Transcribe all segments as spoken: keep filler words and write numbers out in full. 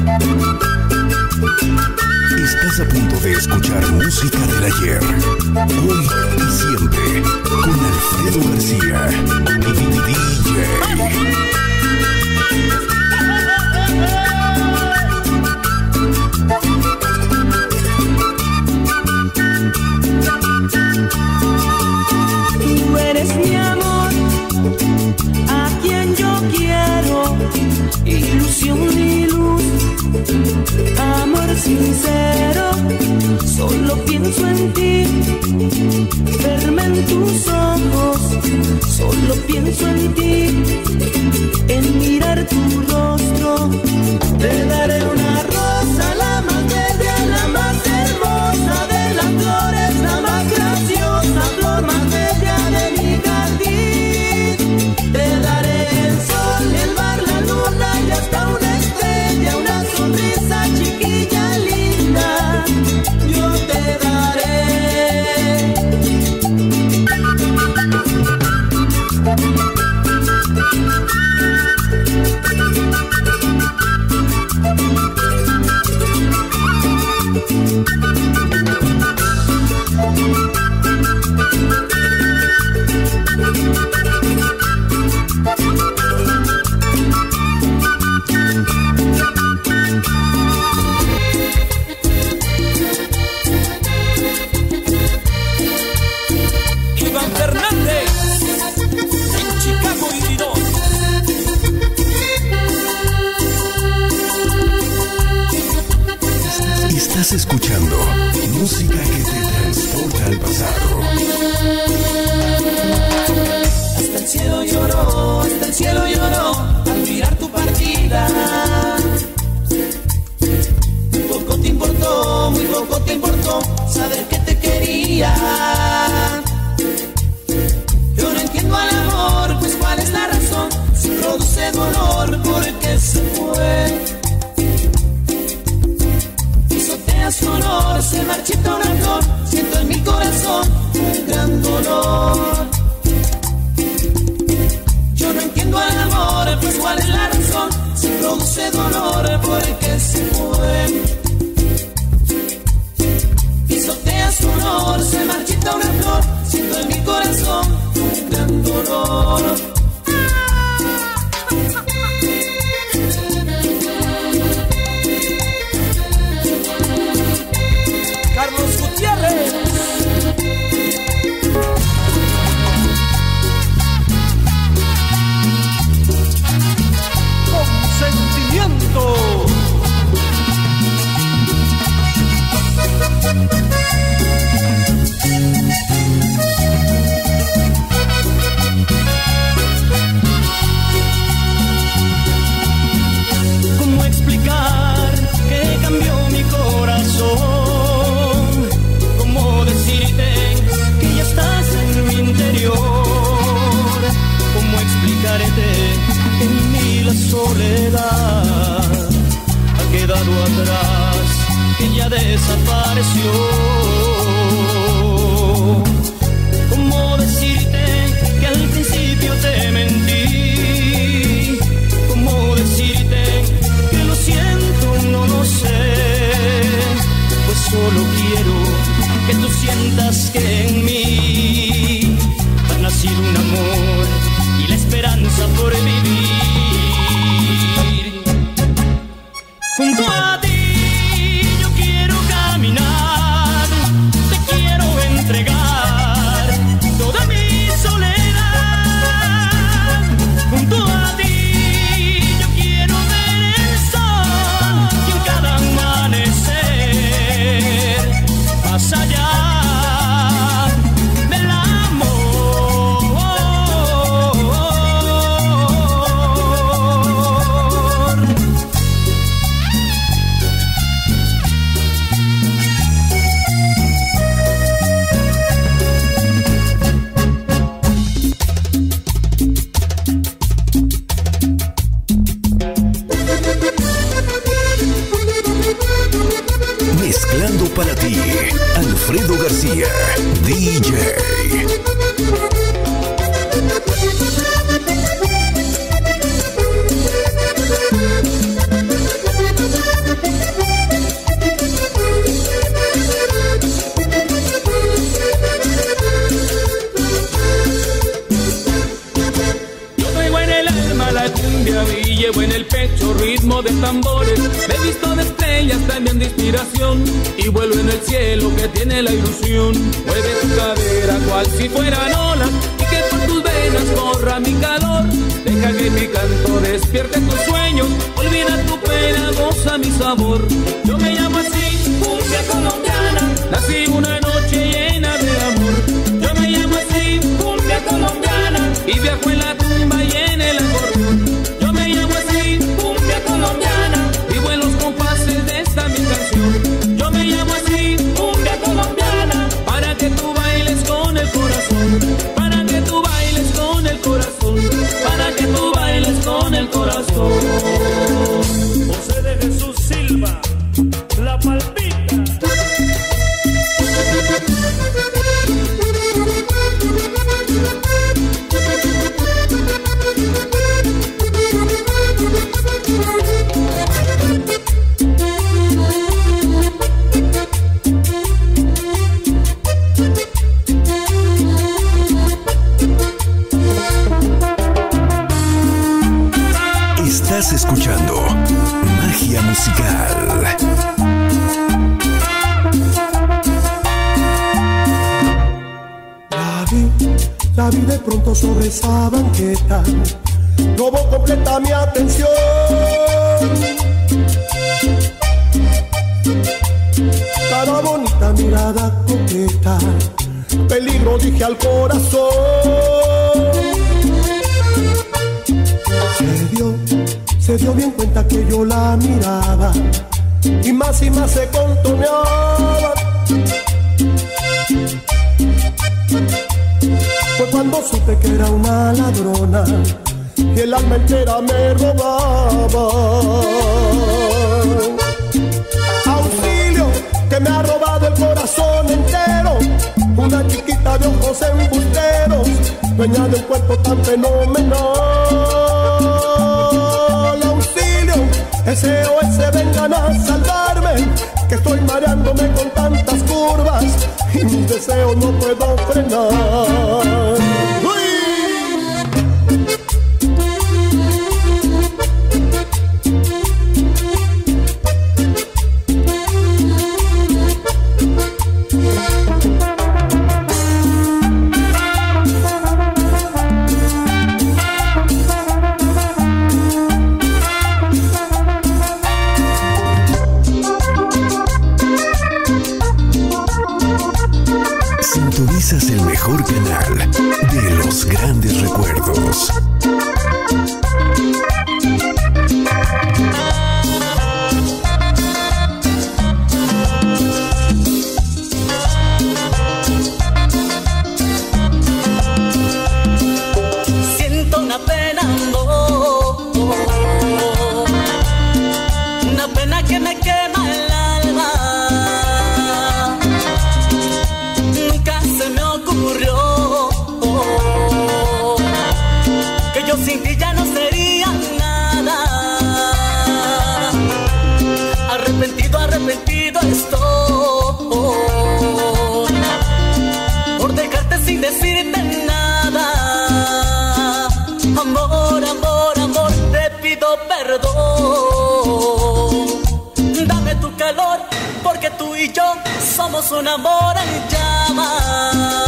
Estás a punto de escuchar música del ayer, hoy y siempre, con Alfredo García, D J. Tú eres mi amor, a quien yo quiero, ilusión y luz, amor sincero, solo pienso en ti, verme en tus ojos, solo pienso en ti, en mirar tu rostro, te daré una rosa, la más bella, la más hermosa de las flores, la más graciosa, flor más bella de mi jardín, te daré el sol, el mar, la luna y hasta una estrella, una sonrisa chiquilla linda, yo te daré. Iván Fernández, en Chicago, Illinois. Estás escuchando música que te transporta al pasado. Hasta el cielo lloró, hasta el cielo lloró al mirar tu partida. Muy poco te importó, muy poco te importó saber que te quería. Yo no entiendo al amor, pues cuál es la razón, si produce dolor, ¿por qué se fue? Pisotea su olor, se marchita una flor, siento en mi corazón un gran dolor. Yo no entiendo al amor, pues cuál es la razón, si produce dolor, ¿por qué se fue? Pisotea su olor, se marchita una flor, siento en mi corazón un gran dolor. Carlos Gutiérrez. Con sentimiento. ¿Cómo explicar que cambió mi corazón? ¿Cómo decirte que ya estás en mi interior? ¿Cómo explicarte que en mí la soledad ha quedado atrás, que ya desapareció? ¿Cómo decirte que al principio te mentí? ¿Cómo decirte que lo siento? No lo sé, pues solo quiero que tú sientas que en mí ha nacido un amor y la esperanza por vivir junto a ti. Yo quiero caminar, te quiero entregar toda mi soledad. Junto a ti yo quiero ver el sol y en cada amanecer, más allá del amor. Mezclando para ti, Alfredo García, D J. cumbia y llevo en el pecho ritmo de tambores. Me he visto de estrellas también de inspiración y vuelo en el cielo que tiene la ilusión. Mueve tu cadera cual si fueran olas y que por tus venas corra mi calor. Deja que mi canto despierte tus sueños, olvida tu pena, goza mi sabor. Yo me llamo así, cumbia colombiana, nací una noche llena de amor. Yo me llamo así, cumbia colombiana, y viajo en la tumba y en el acordeón. Yo me llamo así, cumbia colombiana, vivo en los compases de esta mi canción. Yo me llamo así, cumbia colombiana, para que tú bailes con el corazón, para que tú bailes con el corazón, para que tú bailes con el corazón. José de Jesús Silva, La Palmita. Estás escuchando Magia Musical. La vi, la vi de pronto sobre esa banqueta, robó completa mi atención. Cara bonita, mirada coqueta, peligro dije al corazón. Se dio, se dio bien cuenta que yo la miraba y más y más se contoneaba. Fue cuando supe que era una ladrona y el alma entera me robaba. Auxilio, que me ha robado el corazón entero, una chiquita de ojos embusteros, dueña de un cuerpo tan fenomenal. Auxilio, S O S vengan a salvarme, que estoy mareándome con tantas curvas y mis deseos no puedo frenar. ¡Uy! Sintonizas el mejor canal de los grandes recuerdos. Siento una pena, no, una pena que me quema el alma. Nunca se me ocurrió que yo sin ti ya no sería nada. Arrepentido, arrepentido estoy por dejarte sin decirte nada. Amor, amor, amor, te pido perdón. Dame tu calor, porque tú y yo somos un amor en llamas.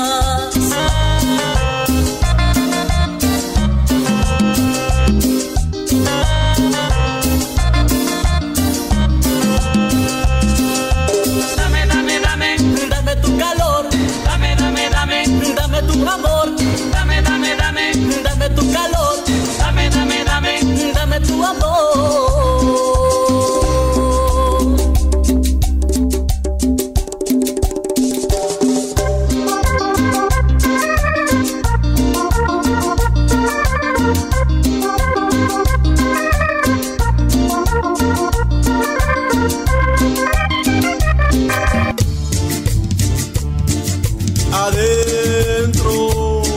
Dame, dame, dame, dame tu calor. Dame, dame, dame, dame tu amor. Dame, dame, dame, dame tu calor. Dame, dame, dame, dame tu amor. Adentro.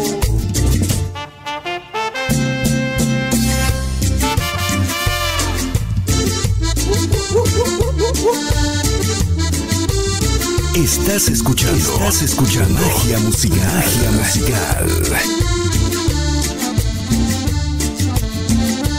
Estás escuchando, estás escuchando Magia Musical. Magia Musical.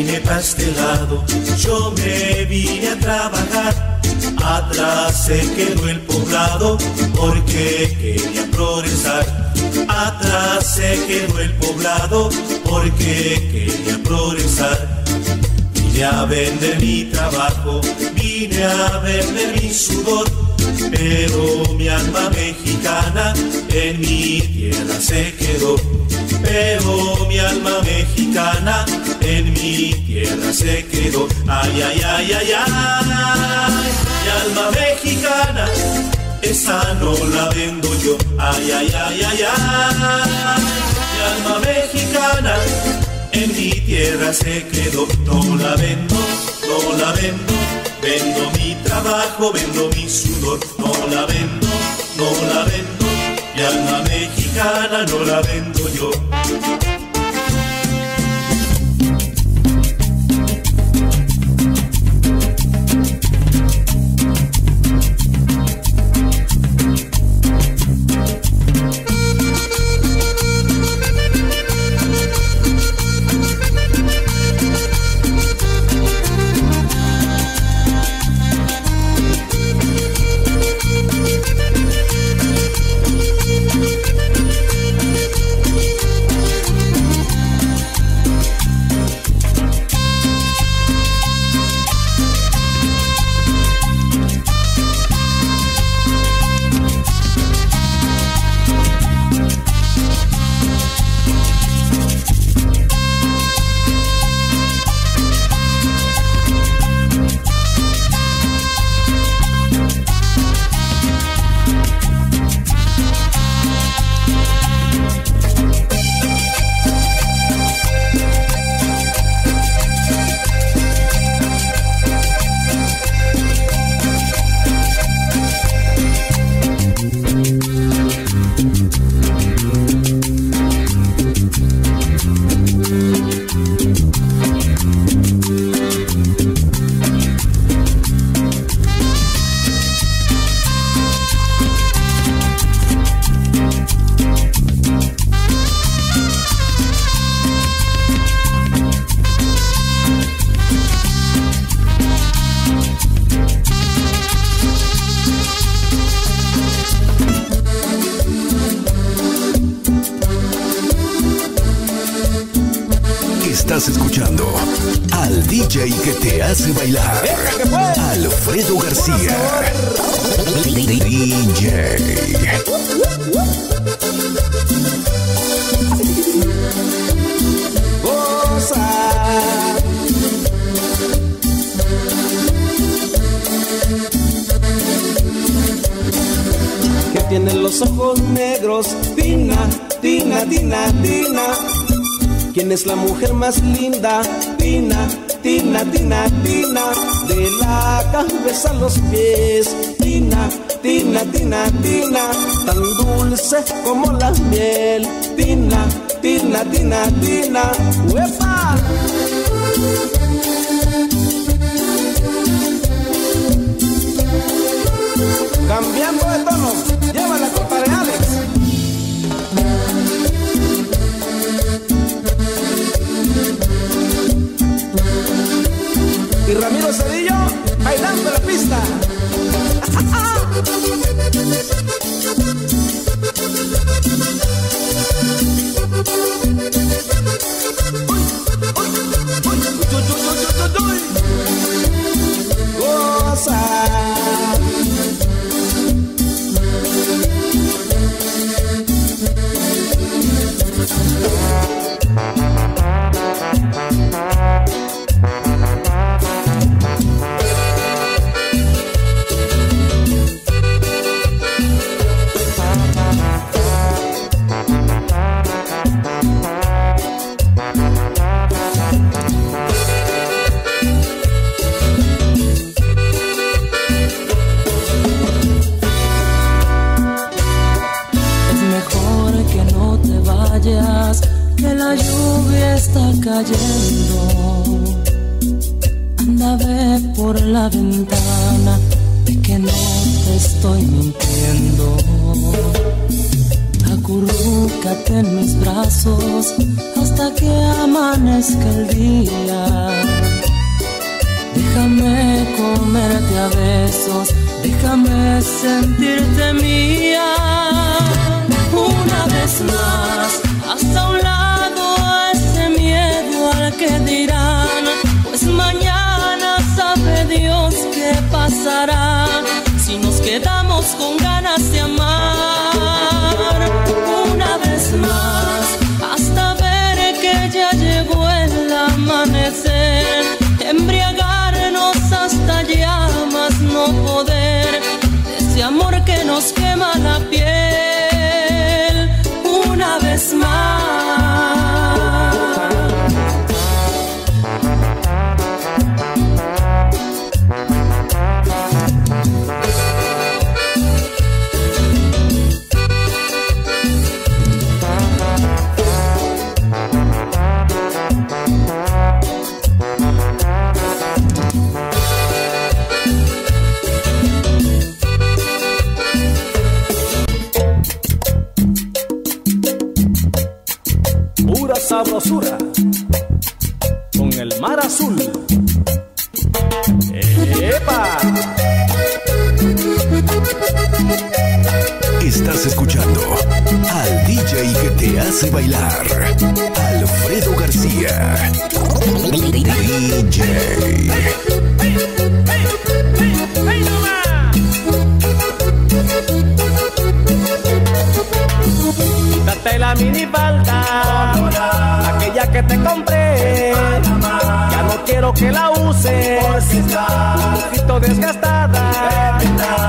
vine pa' este lado, yo me vine a trabajar. Atrás se quedó el poblado porque quería progresar. Atrás se quedó el poblado porque quería progresar. Vine a vender mi trabajo, vine a vender mi sudor, pero mi alma mexicana en mi tierra se quedó. Pero mi alma mexicana en mi tierra se quedó. Ay, ay, ay, ay, ay, mi alma mexicana, esa no la vendo yo. Ay, ay, ay, ay, ay, mi alma mexicana en mi tierra se quedó. No la vendo, no la vendo, vendo mi trabajo, vendo mi sudor. No la vendo, no la vendo, mi alma mexicana no la vendo yo. Estás escuchando al D J que te hace bailar, Alfredo García. D J. Que tiene los ojos negros, Tina, Tina, Tina, Tina. ¿Quién es la mujer más linda? Tina, Tina, Tina, Tina. De la cabeza a los pies, Tina, Tina, Tina, Tina. Tan dulce como la miel, Tina, Tina, Tina, Tina. ¡Uepa! Cambiando de tono, llévala, compadre Alex. Y Ramiro Cedillo bailando la pista. Goza. Que la lluvia está cayendo. Anda, ve por la ventana, de que no te estoy mintiendo. Acurrúcate en mis brazos hasta que amanezca el día. Déjame comerte a besos, déjame sentirte mía. Una vez más, hasta a un lado ese miedo al que dirán, pues mañana sabe Dios qué pasará si nos quedamos con ganas de amar. Una vez más, hasta ver que ya llegó el amanecer, embriagarnos hasta llamas no poder, de ese amor que nos quema la piel. Una vez más. Sabrosura con el mar azul. ¡Epa! Estás escuchando al D J que te hace bailar, Alfredo García. D J. Quítate la minifalda, aquella que te compré, ya no quiero que la uses, un poquito desgastada.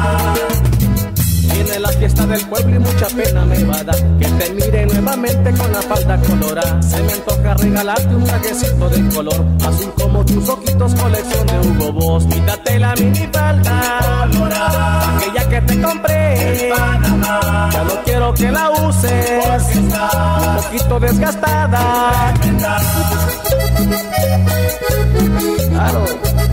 Viene la fiesta del pueblo y mucha pena me va a dar que te mire nuevamente con la falda colorada. Se me antoja regalarte un trajecito de color azul como tus ojitos, colección de Hugo Boss. Quítate la minifalda, aquella que te compré, ya no quiero que la uses, un poquito desgastada. Claro.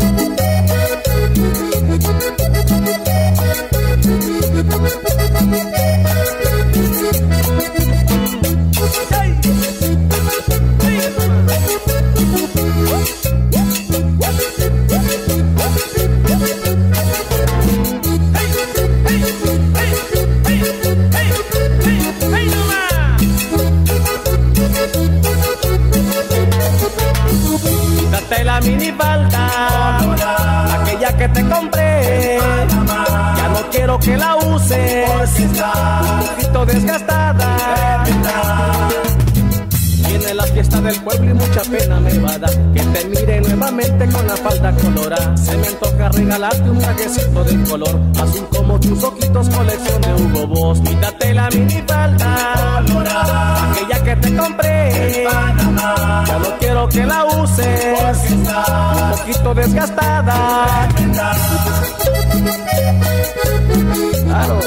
Quítate la minifalda, aquella que te compré, ya no quiero que la uses, un poquito desgastada. Viene la fiesta del pueblo y mucha pena me va a dar que te mire nuevamente con la falda colorada. Se me antoja regalarte un trajecito de color azul como tus ojitos, colección de Hugo Boss. Quítate la minifalda, aquella que te compré, ya no quiero que la uses, un poquito desgastada. Claro.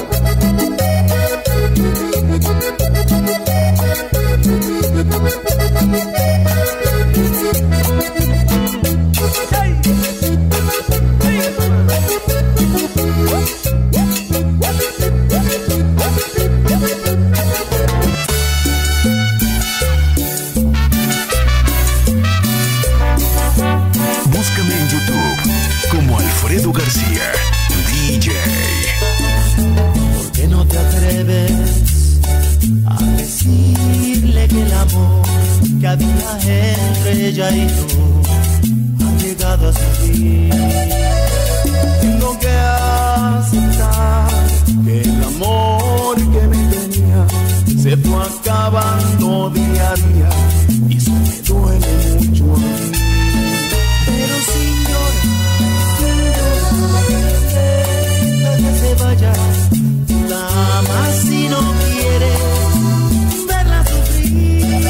Búscame en YouTube como Alfredo García, D J. ¿Por qué no te atreves a decirle que el amor que había entre ella y tú ha llegado a su fin? Tengo que aceptar que el amor que me tenía se fue acabando día a día y eso me duele mucho a mí. Pero sin llorar, sin llorar, deja que se vaya. La amas si no quieres verla sufrir,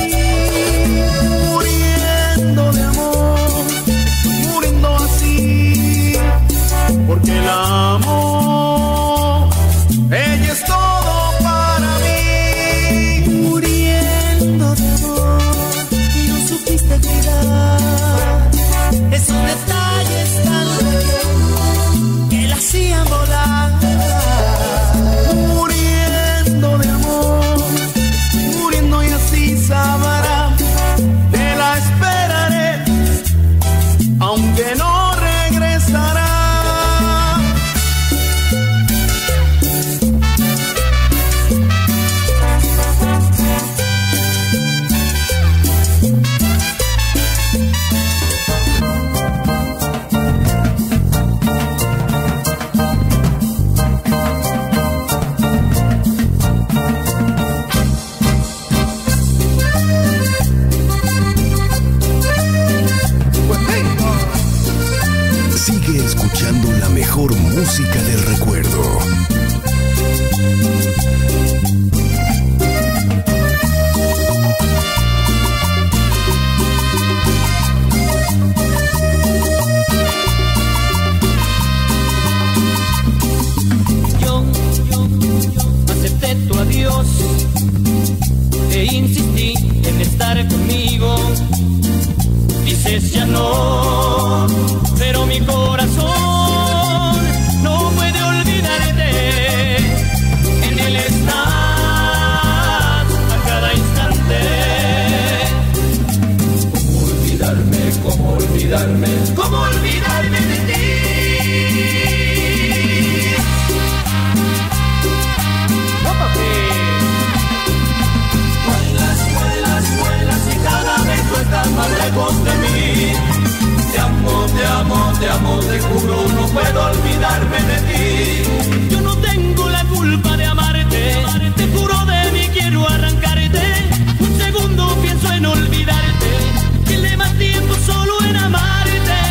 muriendo de amor, muriendo así, porque la amo, ella es todo para mí, muriendo de amor. mejor música del recuerdo. Yo, yo, yo acepté tu adiós e insistí en estar conmigo. Dices ya no, pero mi corazón no puede olvidarte. En él estás a cada instante. ¿Cómo olvidarme, cómo olvidarme, cómo olvidarme de ti? Vuelas, vuelas, vuelas y cada vez tú estás más lejos de mí. Te amo, te amo, te amo, te juro, no puedo olvidarme de ti. Yo no tengo la culpa de amarte, te juro de mí quiero arrancarte. Un segundo pienso en olvidarte, pierde más tiempo solo en amarte.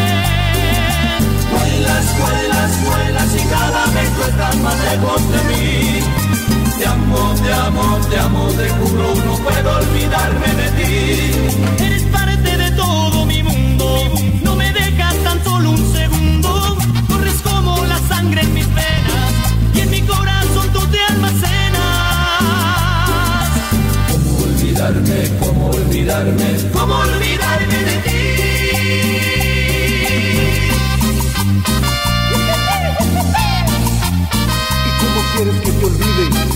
Vuelas, vuelas, vuelas y cada vez tú estás más lejos de mí. Te amo, te amo, te amo, te juro, no puedo olvidarme de ti. Eres parte de todo mi mundo, no me dejas tan solo un segundo. Corres como la sangre en mis venas y en mi corazón tú te almacenas. ¿Cómo olvidarme, cómo olvidarme, cómo olvidarme de ti? ¿Y cómo quieres que te olvide?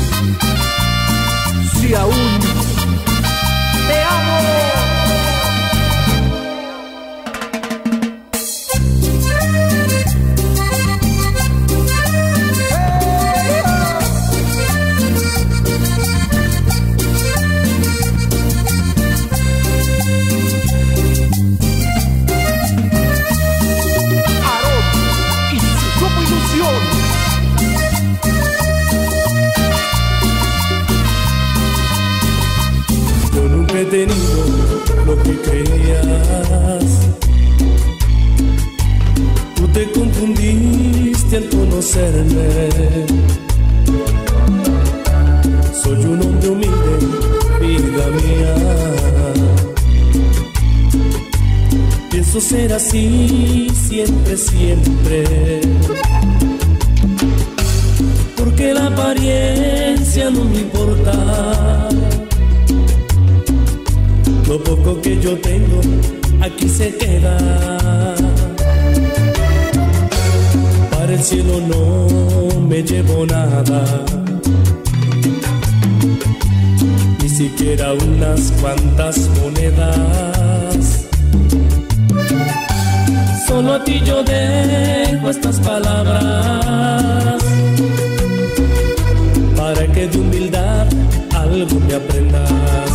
Si aún te amo. Aarón y su grupo Ilusión. He tenido lo que creías. Tú te confundiste al conocerme. Soy un hombre humilde, vida mía. Pienso ser así siempre, siempre. Porque la apariencia no me importa. Lo poco que yo tengo aquí se queda. Para el cielo no me llevo nada, ni siquiera unas cuantas monedas. Solo a ti yo dejo estas palabras, para que de humildad algo me aprendas.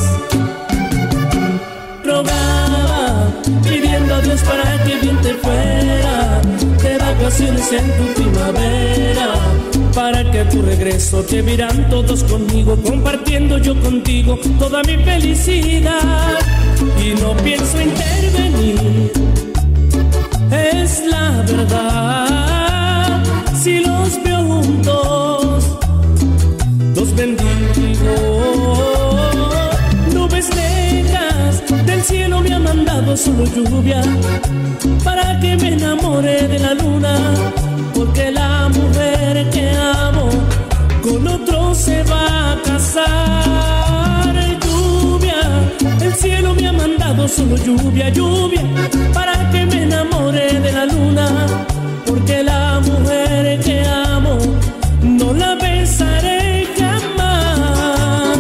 Rogaba, pidiendo a Dios para que bien te fuera de vacaciones en tu primavera, para que a tu regreso te vieran todos conmigo, compartiendo yo contigo toda mi felicidad. Y no pienso intervenir, es la verdad. Si los veo juntos, los bendigo. Nubes negras del cielo me ha mandado solo lluvia, para que me enamore de la luna, porque la mujer que amo con otro se va a casar. Lluvia, el cielo me ha mandado solo lluvia, lluvia, para que me enamore de la luna, porque la mujer que amo no la besaré jamás.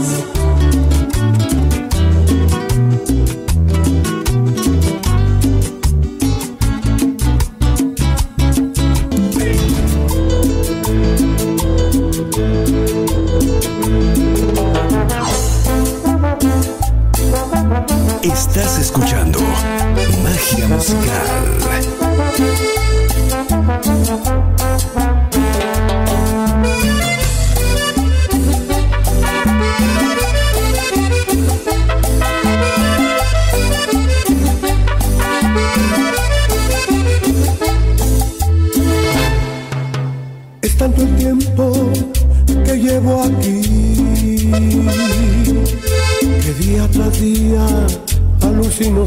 Estás escuchando Magia Musical.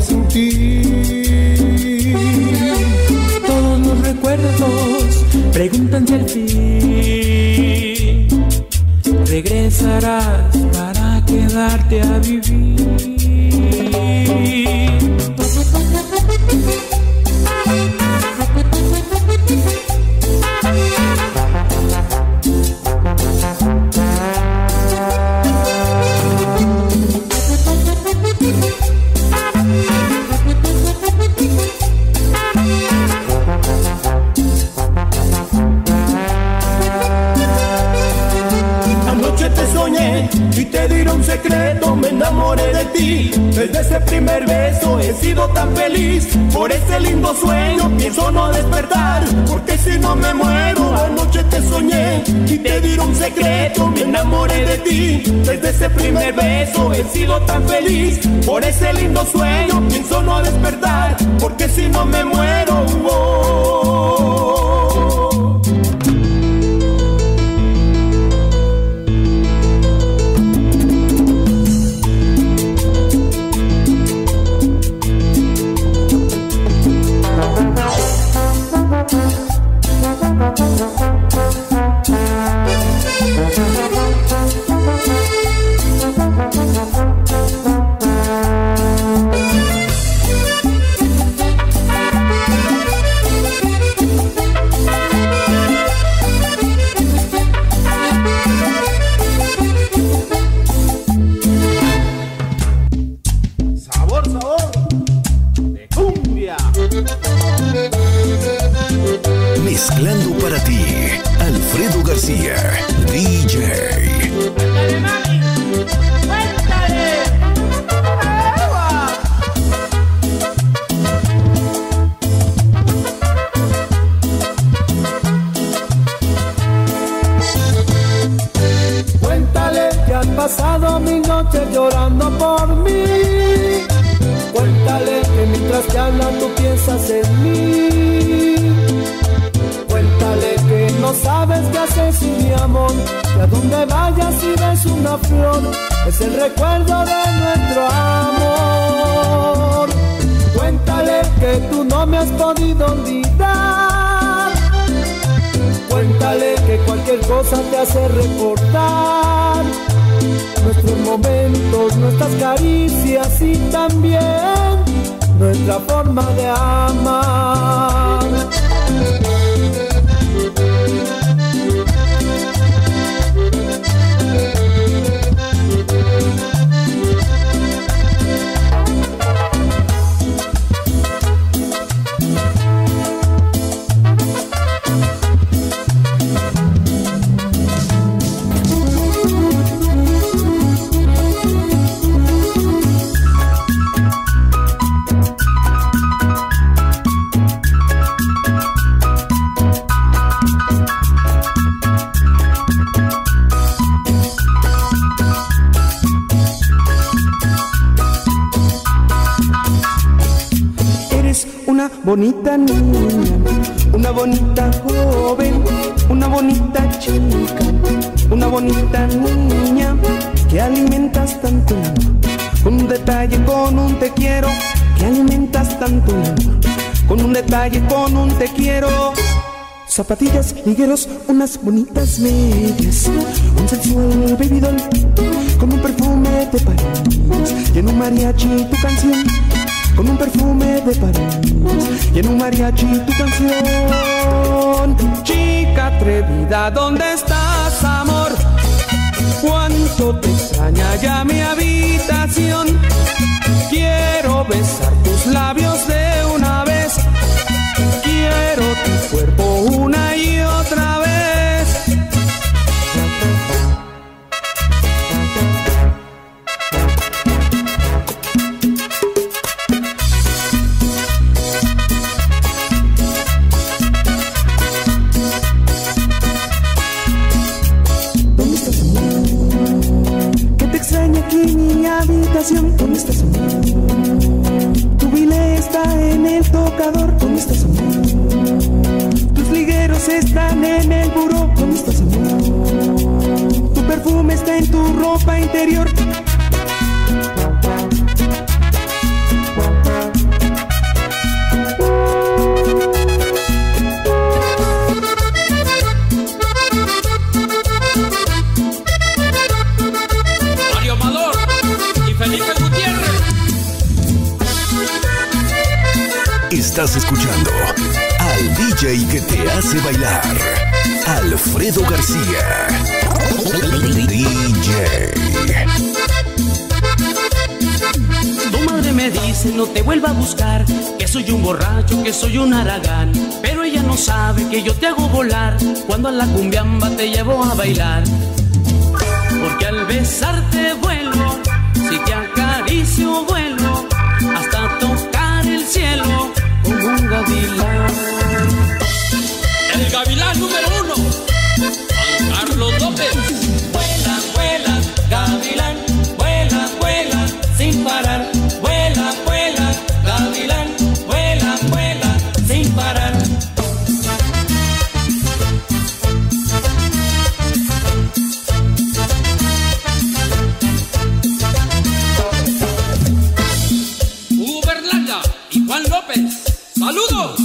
sin ti. Todos los recuerdos preguntan si al fin regresarás para quedarte a vivir. Y te diré un secreto, me enamoré de ti. Desde ese primer beso he sido tan feliz. Por ese lindo sueño pienso no despertar, porque si no me muero. Anoche te soñé y te diré un secreto, me enamoré de ti. Desde ese primer beso he sido tan feliz. Por ese lindo sueño pienso no despertar, porque si no me muero. Oh. Mezclando para ti, Alfredo García, D J. Cuéntale, mami, cuéntale. Cuéntale que has pasado mi noche llorando por mí. Cuéntale que mientras te hablan tú piensas en mí. Cuéntale que no sabes qué hacer sin mi amor, que a donde vayas y ves una flor es el recuerdo de nuestro amor. Cuéntale que tú no me has podido olvidar. Cuéntale que cualquier cosa te hace recordar nuestros momentos, nuestras caricias y también nuestra forma de amar. Bonita niña, una bonita joven, una bonita chica, una bonita niña, que alimentas tanto el amor, con un detalle, con un te quiero, que alimentas tanto el amor, con un detalle, con un te quiero. Zapatillas, ligueros, unas bonitas medias, un sensual baby doll, con un perfume de París, y en un mariachi tu canción, con un perfume de París, y en un mariachi tu canción. Chica atrevida, ¿dónde estás, amor? Cuánto te extraña ya mi habitación. Quiero besar tus labios de una vez, quiero tu cuerpo una y otra vez. ¿Dónde estás, amor? Tu vile está en el tocador. ¿Dónde estás, amor? Tus ligueros están en el buró. ¿Dónde estás, amor? Tu perfume está en tu ropa interior. Estás escuchando al D J que te hace bailar, Alfredo García. D J. Tu madre me dice no te vuelva a buscar, que soy un borracho, que soy un haragán. Pero ella no sabe que yo te hago volar cuando a la cumbiamba te llevo a bailar. Porque al besarte vuelo, si te acaricio vuelo, hasta tocar el cielo como un gavilán. El gavilán número uno, Juan Carlos López. Vuela, vuela, gavilán, vuela, vuela, sin parar. Vuela, vuela, gavilán, vuela, vuela, sin parar. Uberlanda y Juan López, saludos.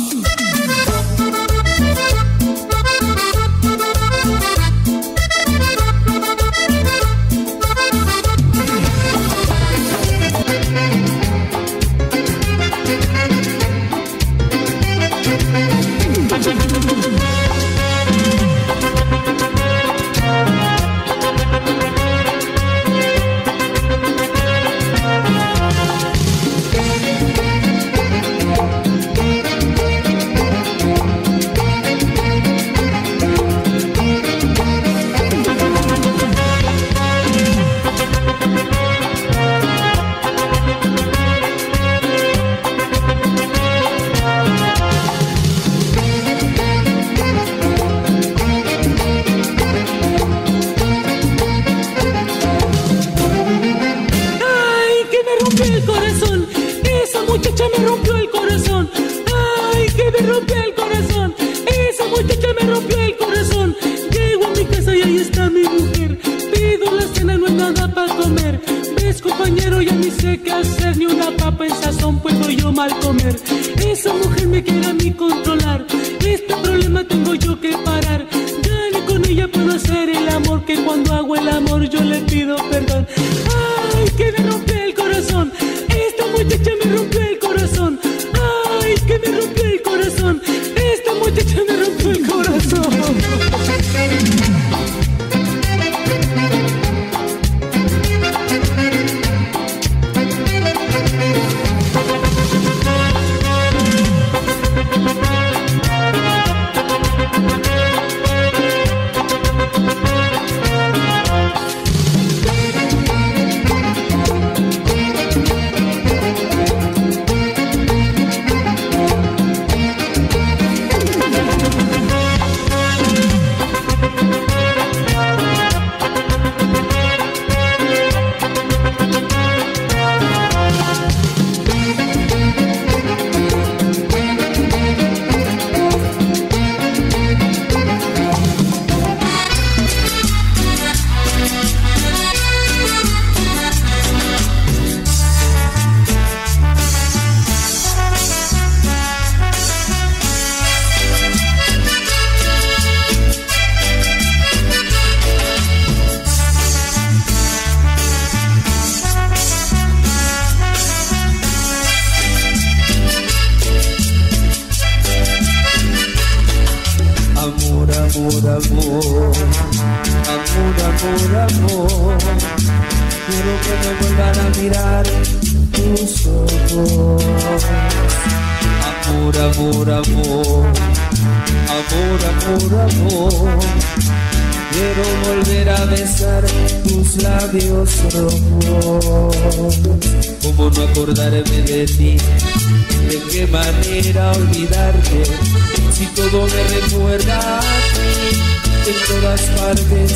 ¿Cómo no acordarme de ti? ¿De qué manera olvidarte? Si todo me recuerda a ti, en todas partes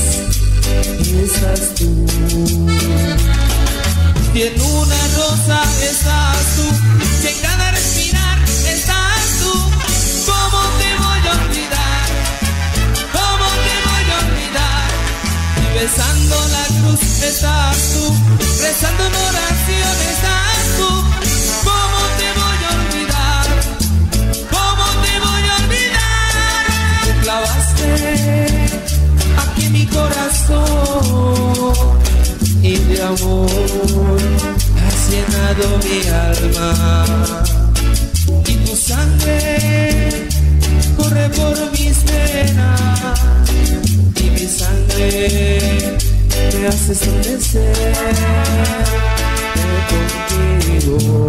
estás tú. Y en una rosa estás tú, y en cada respirar estás tú. ¿Cómo te voy a olvidar? ¿Cómo te voy a olvidar? Y besando la cruz estás tú, rezando en oración estás tú. ¿Cómo te voy a olvidar? ¿Cómo te voy a olvidar? Te clavaste aquí en mi corazón y de amor has llenado mi alma. Y tu sangre corre por mis venas y mi sangre me hace estremecer contigo.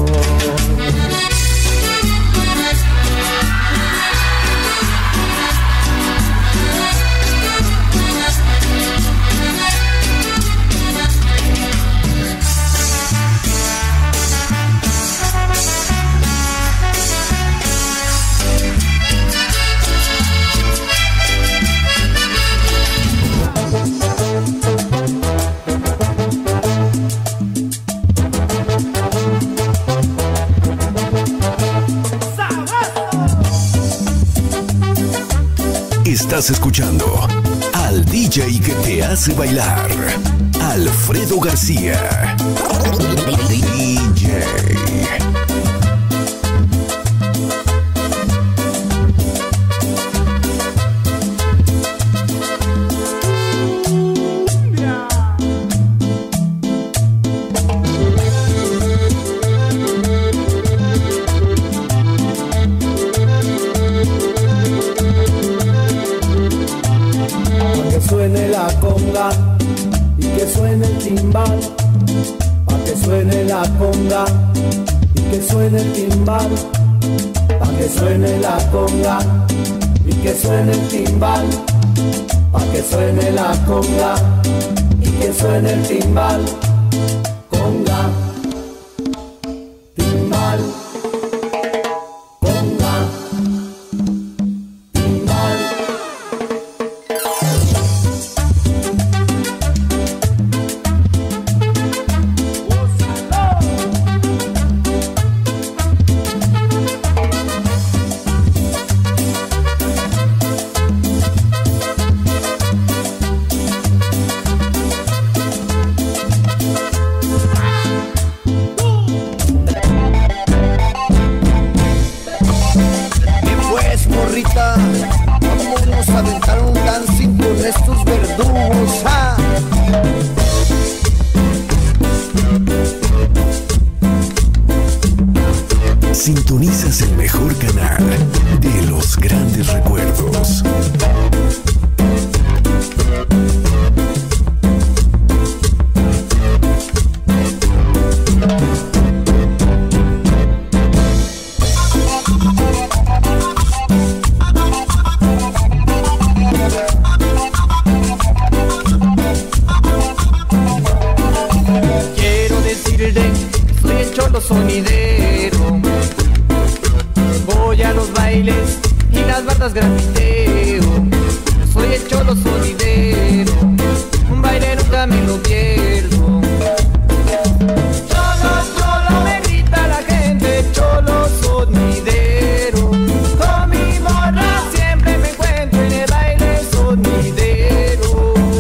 Estás escuchando al D J que te hace bailar, Alfredo García. D J. Y que suene el timbal, pa' que suene la conga. Y que suene el timbal, pa' que suene la conga. Y que suene el timbal, pa' que suene la conga. Y que suene el timbal, conga, timbal, conga, timbal. Vamos a aventar un dancing con estos verdugos. ¡Ah! Sintonizas el mejor canal de los grandes recuerdos. Sonidero, voy a los bailes y las bandas grafiteo. Soy el cholo sonidero, un baile nunca me lo pierdo. Cholo, cholo, me grita la gente, cholo sonidero. Con mi morra siempre me encuentro en el baile sonidero.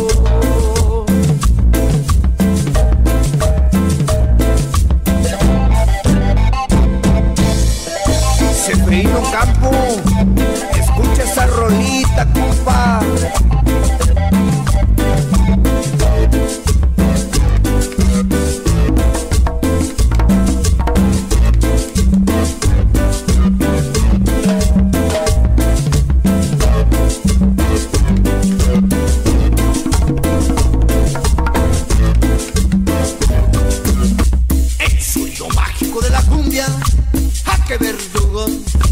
Seferino Campo, escucha esa rolita, compa. El sonido mágico de la cumbia, ¡ja, qué verdugo!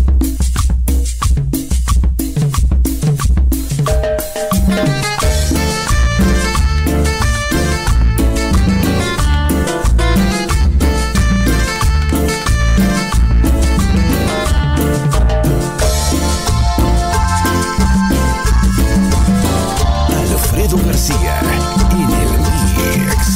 Alfredo García en el mix.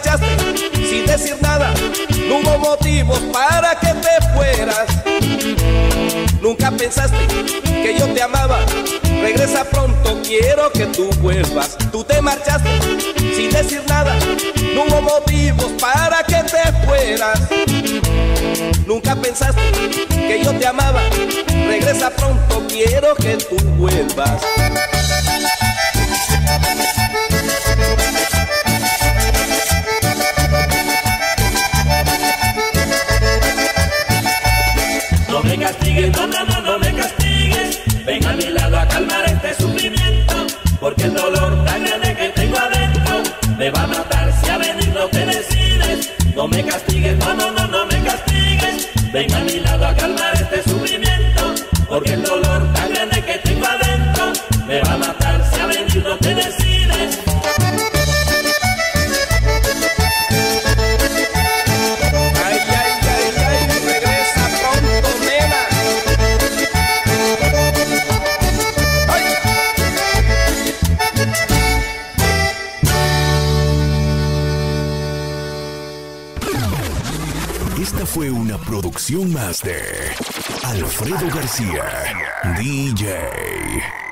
marchaste sin decir nada, no hubo motivos para que te fueras. Nunca pensaste que yo te amaba, regresa pronto, quiero que tú vuelvas. Tú te marchaste sin decir nada, no hubo motivos para que te fueras. Nunca pensaste que yo te amaba, regresa pronto, quiero que tú vuelvas. No me castigues, no, no, no, no me castigues. Ven a mi lado a calmar este sufrimiento, porque el dolor tan grande que tengo adentro me va a matar si a venir no te decides. No me castigues, no, no, no, no me castigues. Ven a mi lado a calmar este sufrimiento, porque el dolor tan grande que tengo adentro me va a matar si a venir no te decides. Ay, ay, ay, ay, regresa pronto, nena. Ay. Esta fue una producción más de Alfredo García, D J.